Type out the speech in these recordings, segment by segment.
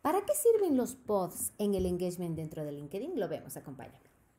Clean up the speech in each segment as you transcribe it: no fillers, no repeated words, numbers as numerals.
¿Para qué sirven los pods en el engagement dentro de LinkedIn? Lo vemos, acompáñame.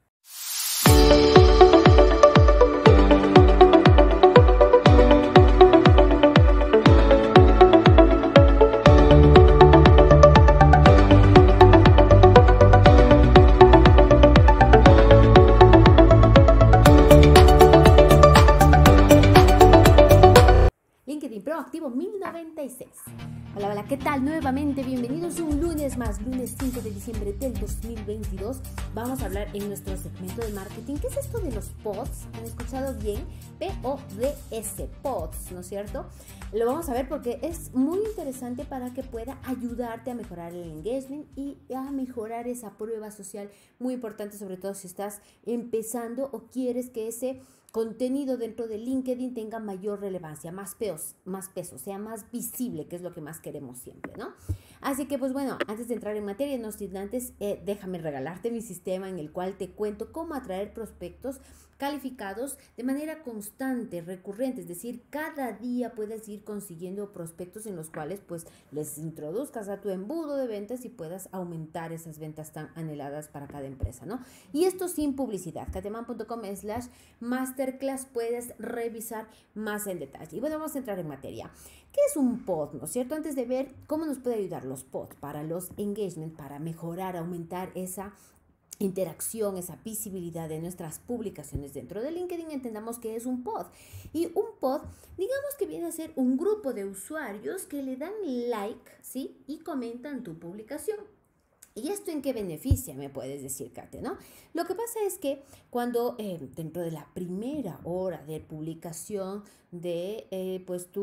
LinkedIn Proactivo 1096. Hola, hola, ¿qué tal? Nuevamente, bienvenidos un lunes más, lunes 5 de diciembre del 2022. Vamos a hablar en nuestro segmento de marketing. ¿Qué es esto de los pods? ¿Han escuchado bien? P-O-D-S, pods, ¿no es cierto? Lo vamos a ver porque es muy interesante para que pueda ayudarte a mejorar el engagement y a mejorar esa prueba social, muy importante, sobre todo si estás empezando o quieres que ese contenido dentro de LinkedIn tenga mayor relevancia, más peso, sea más visible, que es lo que más queremos siempre, ¿no? Así que, pues bueno, antes de entrar en materia, no sin antes, déjame regalarte mi sistema en el cual te cuento cómo atraer prospectos calificados de manera constante, recurrente, es decir, cada día puedes ir consiguiendo prospectos en los cuales pues les introduzcas a tu embudo de ventas y puedas aumentar esas ventas tan anheladas para cada empresa, ¿no? Y esto sin publicidad. Cateman.com/masterclass puedes revisar más en detalle. Y bueno, vamos a entrar en materia. ¿Qué es un pod, no es cierto? Antes de ver cómo nos puede ayudar los pods para los engagement, para mejorar, aumentar esa interacción, esa visibilidad de nuestras publicaciones dentro de LinkedIn, entendamos que es un pod. Y un pod, digamos que viene a ser un grupo de usuarios que le dan like, ¿sí? Y comentan tu publicación. ¿Y esto en qué beneficia? Me puedes decir, Kate, ¿no? Lo que pasa es que cuando dentro de la primera hora de publicación de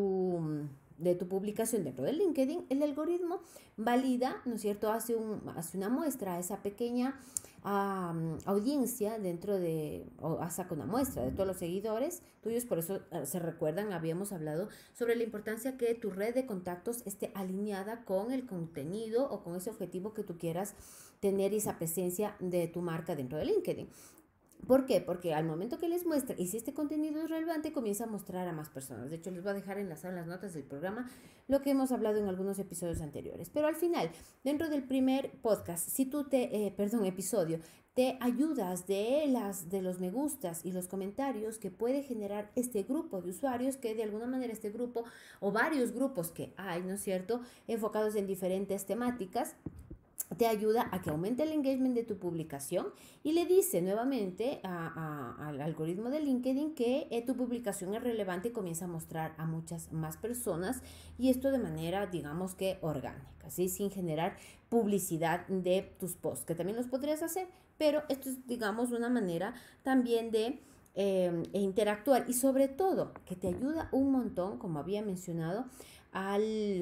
tu publicación dentro de LinkedIn, el algoritmo valida, ¿no es cierto? Hace una muestra a esa pequeña audiencia saca una muestra de todos los seguidores tuyos. Por eso se recuerdan, habíamos hablado sobre la importancia que tu red de contactos esté alineada con el contenido o con ese objetivo que tú quieras tener y esa presencia de tu marca dentro de LinkedIn. ¿Por qué? Porque al momento que les muestra y si este contenido es relevante, comienza a mostrar a más personas. De hecho, les voy a dejar enlazado en las notas del programa lo que hemos hablado en algunos episodios anteriores. Pero al final, dentro del primer podcast, si tú episodio, te ayudas de los me gustas y los comentarios que puede generar este grupo de usuarios, que de alguna manera este grupo o varios grupos que hay, ¿no es cierto?, enfocados en diferentes temáticas, te ayuda a que aumente el engagement de tu publicación y le dice nuevamente al algoritmo de LinkedIn que tu publicación es relevante y comienza a mostrar a muchas más personas, y esto de manera, digamos que orgánica, ¿sí? Sin generar publicidad de tus posts, que también los podrías hacer, pero esto es, digamos, una manera también de interactuar y sobre todo que te ayuda un montón, como había mencionado, a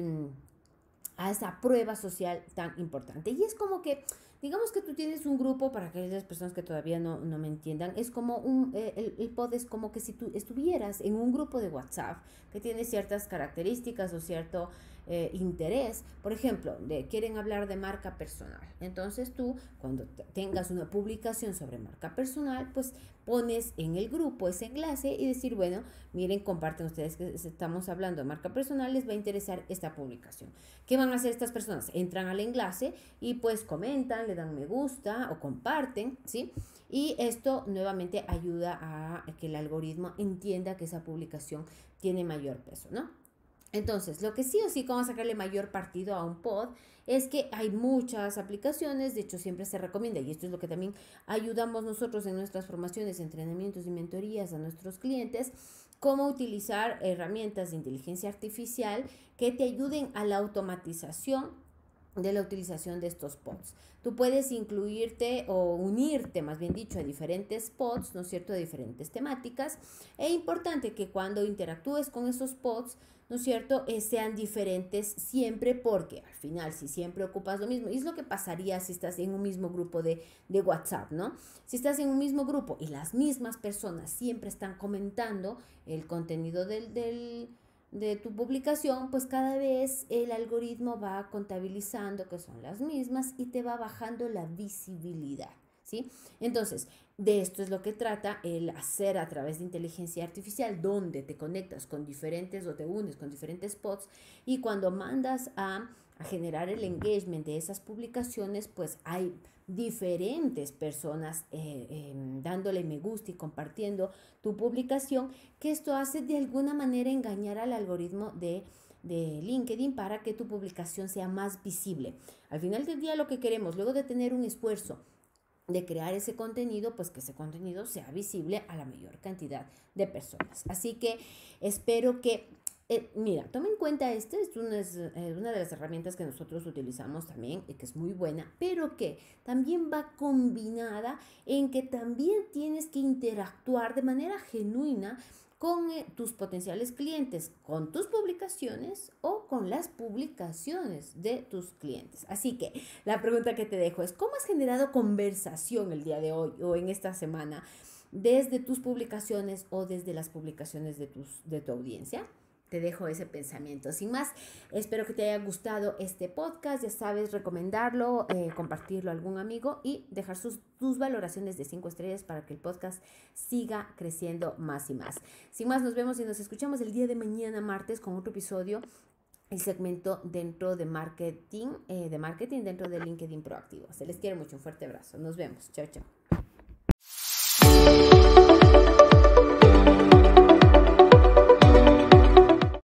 esa prueba social tan importante. Y es como que, digamos que tú tienes un grupo, para aquellas personas que todavía no me entiendan, es como el pod es como que si tú estuvieras en un grupo de WhatsApp que tiene ciertas características o cierto interés. Por ejemplo, quieren hablar de marca personal. Entonces tú, cuando tengas una publicación sobre marca personal, pues pones en el grupo ese enlace y decir, bueno, miren, comparten ustedes que estamos hablando de marca personal, les va a interesar esta publicación. ¿Qué van a hacer estas personas? Entran al enlace y pues comentan, le dan me gusta o comparten, ¿sí? Y esto nuevamente ayuda a que el algoritmo entienda que esa publicación tiene mayor peso, ¿no? Entonces, lo que sí o sí, cómo sacarle mayor partido a un pod, es que hay muchas aplicaciones. De hecho, siempre se recomienda, y esto es lo que también ayudamos nosotros en nuestras formaciones, entrenamientos y mentorías a nuestros clientes, cómo utilizar herramientas de inteligencia artificial que te ayuden a la automatización de la utilización de estos pods. Tú puedes incluirte o unirte, más bien dicho, a diferentes pods, ¿no es cierto?, de diferentes temáticas. Es importante que cuando interactúes con esos pods, ¿no es cierto?, sean diferentes siempre, porque al final si siempre ocupas lo mismo, y es lo que pasaría si estás en un mismo grupo de WhatsApp, ¿no? Si estás en un mismo grupo y las mismas personas siempre están comentando el contenido de tu publicación, pues cada vez el algoritmo va contabilizando que son las mismas y te va bajando la visibilidad, ¿sí? Entonces, de esto es lo que trata el hacer a través de inteligencia artificial, donde te conectas con diferentes o te unes con diferentes pods, y cuando mandas a a generar el engagement de esas publicaciones, pues hay diferentes personas dándole me gusta y compartiendo tu publicación, que esto hace de alguna manera engañar al algoritmo de LinkedIn para que tu publicación sea más visible. Al final del día lo que queremos, luego de tener un esfuerzo de crear ese contenido, pues que ese contenido sea visible a la mayor cantidad de personas. Así que espero que, mira, toma en cuenta, es una de las herramientas que nosotros utilizamos también y que es muy buena, pero que también va combinada en que también tienes que interactuar de manera genuina con tus potenciales clientes, con tus publicaciones o con las publicaciones de tus clientes. Así que la pregunta que te dejo es, ¿cómo has generado conversación el día de hoy o en esta semana desde tus publicaciones o desde las publicaciones de tu audiencia? Te dejo ese pensamiento. Sin más, espero que te haya gustado este podcast. Ya sabes, recomendarlo, compartirlo a algún amigo y dejar tus valoraciones de 5 estrellas para que el podcast siga creciendo más y más. Sin más, nos vemos y nos escuchamos el día de mañana, martes, con otro episodio, el segmento dentro de marketing dentro de LinkedIn Proactivo. Se les quiere mucho. Un fuerte abrazo. Nos vemos. Chao, chao.